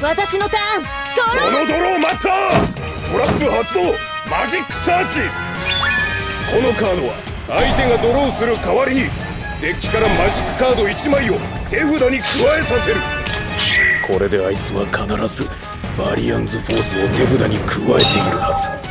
私のターン。ドロー。 そのドロー待った。トラップ発動。マジックサーチ。このカードは相手がドローする代わりにデッキからマジックカード1枚を手札に加えさせる。これであいつは必ずバリアンズフォースを手札に加えているはず。